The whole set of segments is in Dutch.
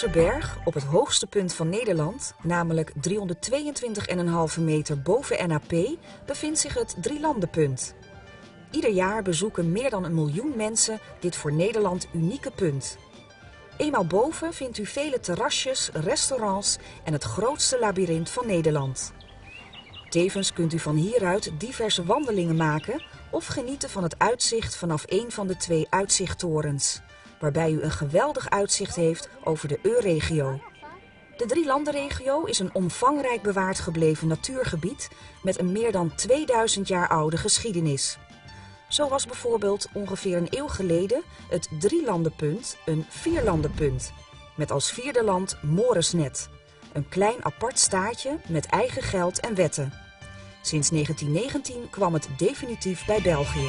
Vosserberg, op het hoogste punt van Nederland, namelijk 322,5 meter boven NAP, bevindt zich het Drielandenpunt. Ieder jaar bezoeken meer dan 1 miljoen mensen dit voor Nederland unieke punt. Eenmaal boven vindt u vele terrasjes, restaurants en het grootste labyrint van Nederland. Tevens kunt u van hieruit diverse wandelingen maken of genieten van het uitzicht vanaf een van de 2 uitzichttorens, waarbij u een geweldig uitzicht heeft over de Euregio. De Drielandenregio is een omvangrijk bewaard gebleven natuurgebied met een meer dan 2000 jaar oude geschiedenis. Zo was bijvoorbeeld ongeveer een eeuw geleden het Drielandenpunt een Vierlandenpunt, met als vierde land Moresnet, een klein apart staatje met eigen geld en wetten. Sinds 1919 kwam het definitief bij België.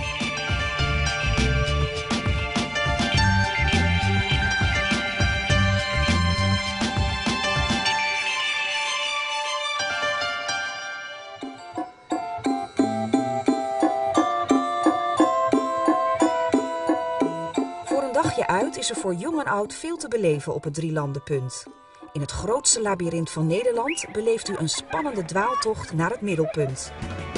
Voor een dagje uit is er voor jong en oud veel te beleven op het Drielandenpunt. In het grootste labyrint van Nederland beleeft u een spannende dwaaltocht naar het middelpunt.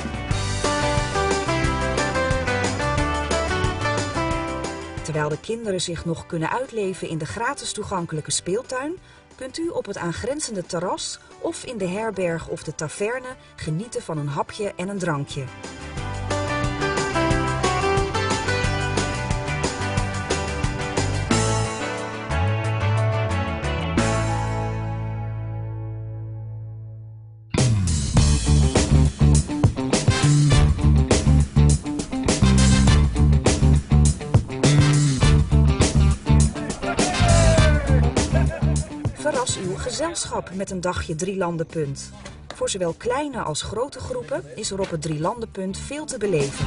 Terwijl de kinderen zich nog kunnen uitleven in de gratis toegankelijke speeltuin, kunt u op het aangrenzende terras of in de herberg of de taverne genieten van een hapje en een drankje. Verras uw gezelschap met een dagje Drielandenpunt. Voor zowel kleine als grote groepen is er op het Drielandenpunt veel te beleven.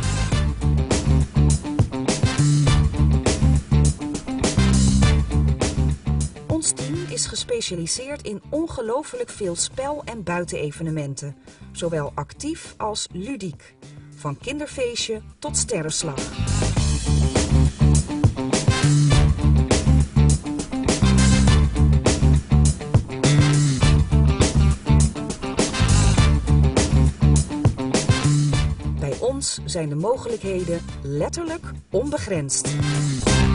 Ons team is gespecialiseerd in ongelooflijk veel spel- en buitenevenementen, zowel actief als ludiek. Van kinderfeestje tot sterrenslag. Bij ons zijn de mogelijkheden letterlijk onbegrensd.